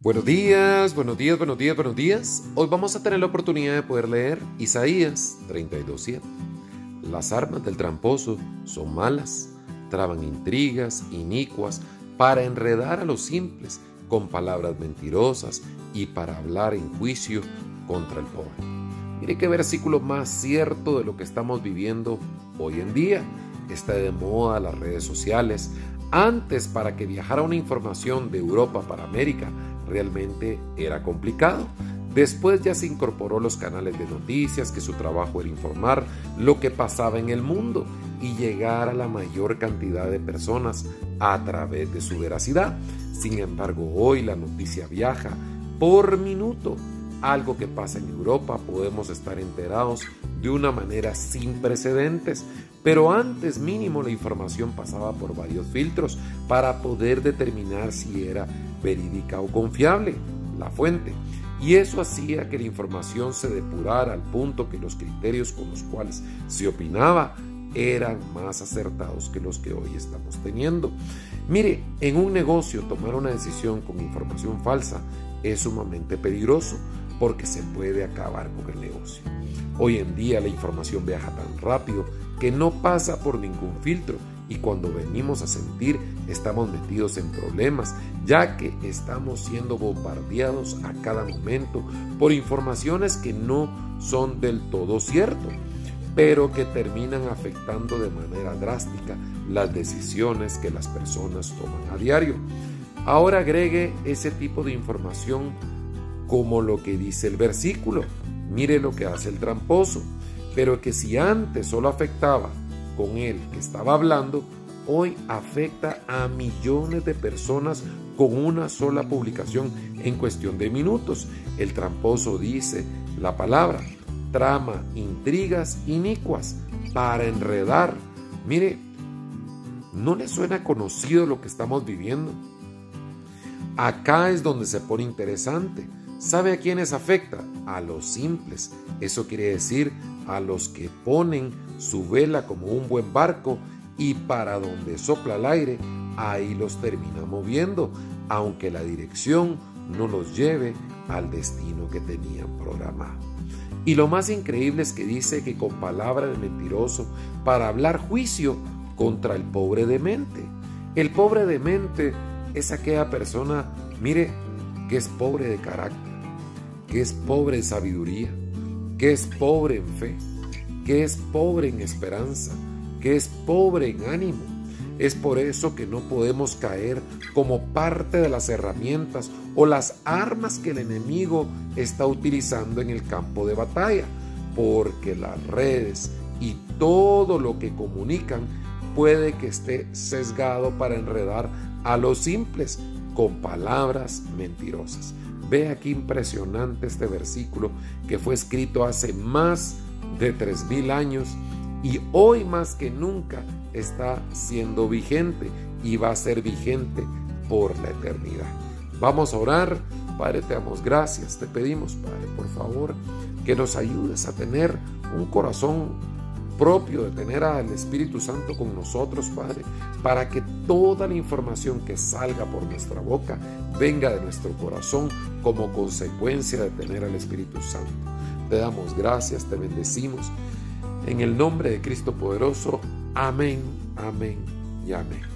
Buenos días, buenos días, buenos días, buenos días. Hoy vamos a tener la oportunidad de poder leer Isaías 32:7. Las armas del tramposo son malas, traban intrigas inicuas para enredar a los simples con palabras mentirosas y para hablar en juicio contra el pobre. Mire qué versículo más cierto de lo que estamos viviendo hoy en día. Está de moda las redes sociales. Antes, para que viajara una información de Europa para América, realmente era complicado. Después ya se incorporó los canales de noticias, que su trabajo era informar lo que pasaba en el mundo y llegar a la mayor cantidad de personas a través de su veracidad. Sin embargo, hoy la noticia viaja por minuto. Algo que pasa en Europa podemos estar enterados de una manera sin precedentes, pero antes mínimo la información pasaba por varios filtros para poder determinar si era verídica o confiable la fuente. Y eso hacía que la información se depurara al punto que los criterios con los cuales se opinaba eran más acertados que los que hoy estamos teniendo. Mire, en un negocio tomar una decisión con información falsa es sumamente peligroso porque se puede acabar con el negocio. Hoy en día la información viaja tan rápido que no pasa por ningún filtro y cuando venimos a sentir estamos metidos en problemas, ya que estamos siendo bombardeados a cada momento por informaciones que no son del todo cierto, pero que terminan afectando de manera drástica las decisiones que las personas toman a diario. Ahora agregue ese tipo de información como lo que dice el versículo. Mire lo que hace el tramposo, pero que si antes solo afectaba con él que estaba hablando, hoy afecta a millones de personas con una sola publicación en cuestión de minutos. El tramposo dice la palabra, trama intrigas inicuas para enredar. Mire, ¿no le suena conocido lo que estamos viviendo? Acá es donde se pone interesante. ¿Sabe a quiénes afecta? A los simples. Eso quiere decir a los que ponen su vela como un buen barco y para donde sopla el aire, ahí los termina moviendo, aunque la dirección no los lleve al destino que tenían programado. Y lo más increíble es que dice que con palabras de mentiroso para hablar juicio contra el pobre demente. El pobre demente es aquella persona, mire, que es pobre de carácter, que es pobre en sabiduría, que es pobre en fe, que es pobre en esperanza, que es pobre en ánimo. Es por eso que no podemos caer como parte de las herramientas o las armas que el enemigo está utilizando en el campo de batalla, porque las redes y todo lo que comunican puede que esté sesgado para enredar a los simples con palabras mentirosas. Vea qué impresionante este versículo que fue escrito hace más de 3000 años y hoy más que nunca está siendo vigente y va a ser vigente por la eternidad. Vamos a orar. Padre, te damos gracias, te pedimos, Padre, por favor, que nos ayudes a tener un corazón propio, de tener al Espíritu Santo con nosotros, Padre, para que toda la información que salga por nuestra boca venga de nuestro corazón como consecuencia de tener al Espíritu Santo. Te damos gracias, te bendecimos, en el nombre de Cristo poderoso. Amén, amén y amén.